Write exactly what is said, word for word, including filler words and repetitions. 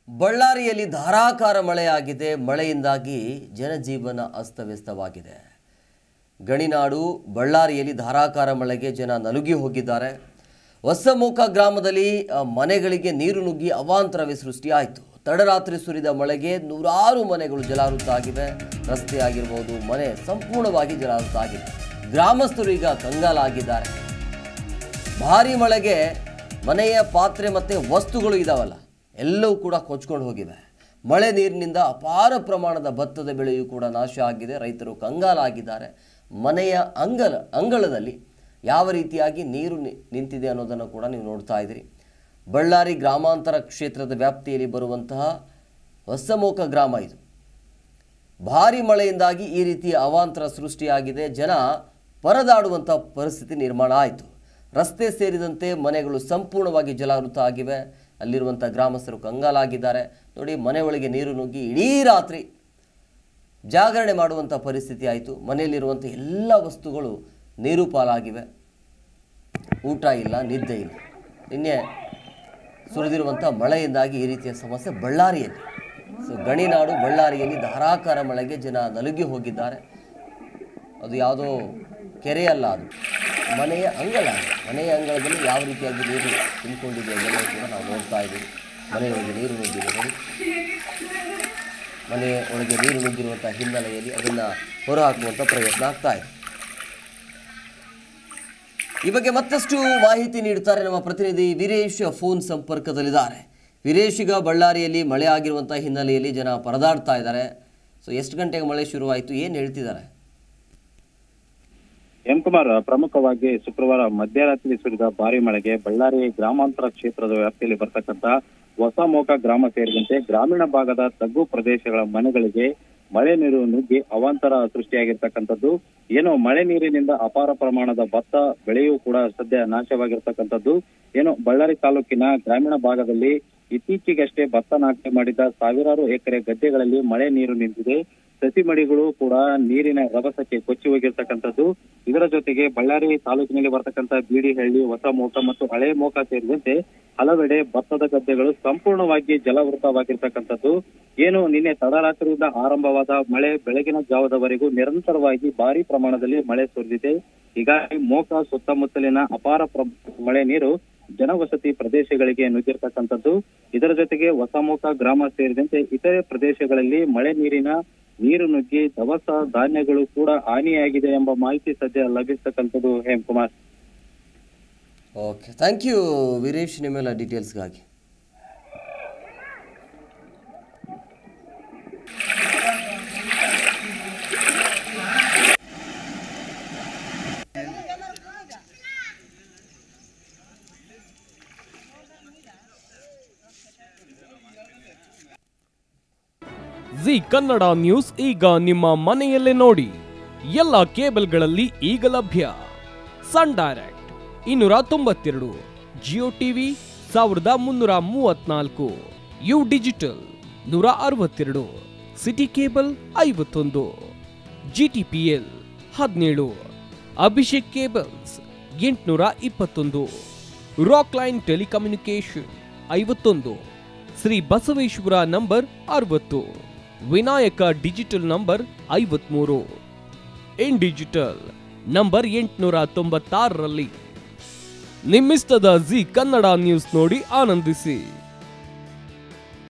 ಬಳ್ಳಾರಿಯಲ್ಲಿ ಧಾರಾಕಾರ ಮಳೆಯಾಗಿದೆ. ಮಳೆಯಿಂದಾಗಿ ಜನಜೀವನ ಅಸ್ತವ್ಯಸ್ತವಾಗಿದೆ. ಗಣಿನಾಡು ಬಳ್ಳಾರಿಯಲ್ಲಿ ಧಾರಾಕಾರ ಮಳೆಗೆ ಜನ ನಲುಗಿ ಹೋಗಿದ್ದಾರೆ. ಹೊಸಮುಖ ಗ್ರಾಮದಲ್ಲಿ ಮನೆಗಳಿಗೆ ನೀರು ನುಗ್ಗಿ ಅವಾಂತರವೇ ಸೃಷ್ಟಿಯಾಯಿತು. ತಡರಾತ್ರಿ ಸುರಿದ ಮಳೆಗೆ ನೂರಾರು ಮನೆಗಳು ಜಲಾವೃತ ಆಗಿವೆ. ರಸ್ತೆ ಆಗಿರಬಹುದು, ಮನೆ ಸಂಪೂರ್ಣವಾಗಿ ಜಲಾವೃತ ಆಗಿದೆ. ಗ್ರಾಮಸ್ಥರು ಈಗ ಕಂಗಾಲಾಗಿದ್ದಾರೆ. ಭಾರಿ ಮಳೆಗೆ ಮನೆಯ ಪಾತ್ರೆ ಮತ್ತು ವಸ್ತುಗಳು ಇದಾವಲ್ಲ ಎಲ್ಲವೂ ಕೂಡ ಕೊಚ್ಕೊಂಡು ಹೋಗಿವೆ. ಮಳೆ ನೀರಿನಿಂದ ಅಪಾರ ಪ್ರಮಾಣದ ಭತ್ತದ ಬೆಳೆಯೂ ಕೂಡ ನಾಶ ಆಗಿದೆ. ರೈತರು ಕಂಗಾಲಾಗಿದ್ದಾರೆ. ಮನೆಯ ಅಂಗಳ ಅಂಗಳದಲ್ಲಿ ಯಾವ ರೀತಿಯಾಗಿ ನೀರು ನಿಂತಿದೆ ಅನ್ನೋದನ್ನು ಕೂಡ ನೀವು ನೋಡ್ತಾ ಇದ್ದೀರಿ. ಬಳ್ಳಾರಿ ಗ್ರಾಮಾಂತರ ಕ್ಷೇತ್ರದ ವ್ಯಾಪ್ತಿಯಲ್ಲಿ ಬರುವಂತಹ ಹೊಸಮುಖ ಗ್ರಾಮ ಇದು. ಭಾರಿ ಮಳೆಯಿಂದಾಗಿ ಈ ರೀತಿಯ ಅವಾಂತರ ಸೃಷ್ಟಿಯಾಗಿದೆ. ಜನ ಪರದಾಡುವಂಥ ಪರಿಸ್ಥಿತಿ ನಿರ್ಮಾಣ ಆಯಿತು. ರಸ್ತೆ ಸೇರಿದಂತೆ ಮನೆಗಳು ಸಂಪೂರ್ಣವಾಗಿ ಜಲಾವೃತ ಆಗಿವೆ. ಅಲ್ಲಿರುವಂಥ ಗ್ರಾಮಸ್ಥರು ಕಂಗಾಲಾಗಿದ್ದಾರೆ. ನೋಡಿ, ಮನೆ ಒಳಗೆ ನೀರು ನುಗ್ಗಿ ಇಡೀ ರಾತ್ರಿ ಜಾಗರಣೆ ಮಾಡುವಂಥ ಪರಿಸ್ಥಿತಿ ಆಯಿತು. ಮನೆಯಲ್ಲಿರುವಂಥ ಎಲ್ಲ ವಸ್ತುಗಳು ನೀರು ಪಾಲಾಗಿವೆ. ಊಟ ಇಲ್ಲ, ನಿದ್ದೆ ಇಲ್ಲ. ನಿನ್ನೆ ಸುರಿದಿರುವಂಥ ಮಳೆಯಿಂದಾಗಿ ಈ ರೀತಿಯ ಸಮಸ್ಯೆ ಬಳ್ಳಾರಿಯಲ್ಲಿ. ಸೊ ಗಣಿನಾಡು ಬಳ್ಳಾರಿಯಲ್ಲಿ ಧಾರಾಕಾರ ಮಳೆಗೆ ಜನ ನಲುಗಿ ಹೋಗಿದ್ದಾರೆ. ಅದು ಯಾವುದೋ ಕೆರೆ ಅಲ್ಲ, ಅದು ಮನೆಯ ಅಂಗಳ. ಮನೆಯ ಅಂಗಳದಲ್ಲಿ ಯಾವ ರೀತಿಯಾಗಿ ನೀರು ತುಂಬಿಕೊಂಡಿದೆ ಅದೆಲ್ಲ ಕೂಡ ನಾವು ನೋಡ್ತಾ ಇದ್ದೀವಿ. ಮನೆಯೊಳಗೆ ನೀರು ನುಗ್ಗಿದೆ ನೋಡಿ. ಮನೆಯ ಒಳಗೆ ನೀರು ನುಗ್ಗಿರುವಂಥ ಹಿನ್ನೆಲೆಯಲ್ಲಿ ಅದನ್ನು ಹೊರಹಾಕುವಂಥ ಪ್ರಯತ್ನ ಆಗ್ತಾ ಇದೆ. ಈ ಬಗ್ಗೆ ಮತ್ತಷ್ಟು ಮಾಹಿತಿ ನೀಡುತ್ತಾರೆ ನಮ್ಮ ಪ್ರತಿನಿಧಿ ವೀರೇಶ್. ಫೋನ್ ಸಂಪರ್ಕದಲ್ಲಿದ್ದಾರೆ. ವೀರೇಶ್, ಈಗ ಬಳ್ಳಾರಿಯಲ್ಲಿ ಮಳೆ ಆಗಿರುವಂಥ ಹಿನ್ನೆಲೆಯಲ್ಲಿ ಜನ ಪರದಾಡ್ತಾ ಇದ್ದಾರೆ. ಸೊ ಎಷ್ಟು ಗಂಟೆಗೆ ಮಳೆ ಶುರುವಾಯಿತು, ಏನು ಹೇಳ್ತಿದ್ದಾರೆ? ಎಂ ಕುಮಾರ್, ಪ್ರಮುಖವಾಗಿ ಶುಕ್ರವಾರ ಮಧ್ಯರಾತ್ರಿ ಸುರಿದ ಭಾರಿ ಮಳೆಗೆ ಬಳ್ಳಾರಿ ಗ್ರಾಮಾಂತರ ಕ್ಷೇತ್ರದ ವ್ಯಾಪ್ತಿಯಲ್ಲಿ ಬರ್ತಕ್ಕಂಥ ಹೊಸಮುಖ ಗ್ರಾಮ ಸೇರಿದಂತೆ ಗ್ರಾಮೀಣ ಭಾಗದ ತಗ್ಗು ಪ್ರದೇಶಗಳ ಮನೆಗಳಿಗೆ ಮಳೆ ನೀರು ನುಗ್ಗಿ ಅವಾಂತರ ಸೃಷ್ಟಿಯಾಗಿರ್ತಕ್ಕಂಥದ್ದು. ಏನು ಮಳೆ ನೀರಿನಿಂದ ಅಪಾರ ಪ್ರಮಾಣದ ಭತ್ತ ಬೆಳೆಯೂ ಕೂಡ ಸದ್ಯ ನಾಶವಾಗಿರ್ತಕ್ಕಂಥದ್ದು. ಏನು ಬಳ್ಳಾರಿ ತಾಲೂಕಿನ ಗ್ರಾಮೀಣ ಭಾಗದಲ್ಲಿ ಇತ್ತೀಚೆಗಷ್ಟೇ ಭತ್ತ ನಾಟಿ ಮಾಡಿದ ಸಾವಿರಾರು ಎಕರೆ ಗದ್ದೆಗಳಲ್ಲಿ ಮಳೆ ನೀರು ನಿಂತಿದೆ. ಸಸಿ ಮಡಿಗಳು ಕೂಡ ನೀರಿನ ರಭಸಕ್ಕೆ ಕೊಚ್ಚಿ ಹೋಗಿರ್ತಕ್ಕಂಥದ್ದು. ಇದರ ಜೊತೆಗೆ ಬಳ್ಳಾರಿ ತಾಲೂಕಿನಲ್ಲಿ ಬರ್ತಕ್ಕಂಥ ಬೀಡಿಹಳ್ಳಿ, ಹೊಸಮುಖ ಮತ್ತು ಹಳೆ ಮೋಕ ಸೇರಿದಂತೆ ಹಲವೆಡೆ ಭತ್ತದ ಗದ್ದೆಗಳು ಸಂಪೂರ್ಣವಾಗಿ ಜಲಾವೃತವಾಗಿರ್ತಕ್ಕಂಥದ್ದು. ಏನು ನಿನ್ನೆ ತಡರಾತ್ರಿಯಿಂದ ಆರಂಭವಾದ ಮಳೆ ಬೆಳಗಿನ ಜಾವದವರೆಗೂ ನಿರಂತರವಾಗಿ ಭಾರಿ ಪ್ರಮಾಣದಲ್ಲಿ ಮಳೆ ಸುರಿದಿದೆ. ಹೀಗಾಗಿ ಮೋಕ ಸುತ್ತಮುತ್ತಲಿನ ಅಪಾರ ಪ್ರಮಾಣದ ಮಳೆ ನೀರು ಜನವಸತಿ ಪ್ರದೇಶಗಳಿಗೆ ನುಗ್ಗಿರ್ತಕ್ಕಂಥದ್ದು. ಇದರ ಜೊತೆಗೆ ಹೊಸಮುಖ ಗ್ರಾಮ ಸೇರಿದಂತೆ ಇತರೆ ಪ್ರದೇಶಗಳಲ್ಲಿ ಮಳೆ ನೀರಿನ ನೀರು ನುಗ್ಗಿ ದವಸ ಧಾನ್ಯಗಳು ಕೂಡ ಹಾನಿಯಾಗಿದೆ ಎಂಬ ಮಾಹಿತಿ ಸದ್ಯ ಲಭಿಸ್ತಕ್ಕಂಥದ್ದು. Hemakumar, okay, thank you Veeresh ನಿಮ್ಮೆಲ್ಲ ಡೀಟೇಲ್ಸ್ಗಾಗಿ. ಜಿ ಕನ್ನಡ ನ್ಯೂಸ್ ಈಗ ನಿಮ್ಮ ಮನೆಯಲ್ಲೇ ನೋಡಿ. ಎಲ್ಲ ಕೇಬಲ್ಗಳಲ್ಲಿ ಈಗ ಲಭ್ಯ. ಸನ್ ಡೈರೆಕ್ಟ್ ಇನ್ನೂರ ತೊಂಬತ್ತೆರಡು, ಜಿಯೋ ಟಿವಿ ಸಾವಿರದ ಮುನ್ನೂರ ಮೂವತ್ನಾಲ್ಕು, ಯು ಡಿಜಿಟಲ್ ನೂರ ಅರವತ್ತೆರಡು, ಸಿಟಿ ಕೇಬಲ್ ಐವತ್ತೊಂದು, ಜಿಟಿಪಿಎಲ್ ಹದಿನೇಳು, ಅಭಿಷೇಕ್ ಕೇಬಲ್ಸ್ ಎಂಟುನೂರ ಇಪ್ಪತ್ತೊಂದು, ರಾಕ್ ಲೈನ್ ಟೆಲಿಕಮ್ಯುನಿಕೇಶನ್ ಐವತ್ತೊಂದು, ಶ್ರೀ ಬಸವೇಶ್ವರ ನಂಬರ್ ಅರವತ್ತು, ವಿನಾಯಕ ಡಿಜಿಟಲ್ ನಂಬರ್ ಐವತ್ಮೂರು, ಇನ್ ಡಿಜಿಟಲ್ ನಂಬರ್ ಎಂಟುನೂರ ತೊಂಬತ್ತಾರರಲ್ಲಿ. ನಿಮ್ಮಿಸ್ತದ ಜಿ ಕನ್ನಡ ನ್ಯೂಸ್ ನೋಡಿ ಆನಂದಿಸಿ.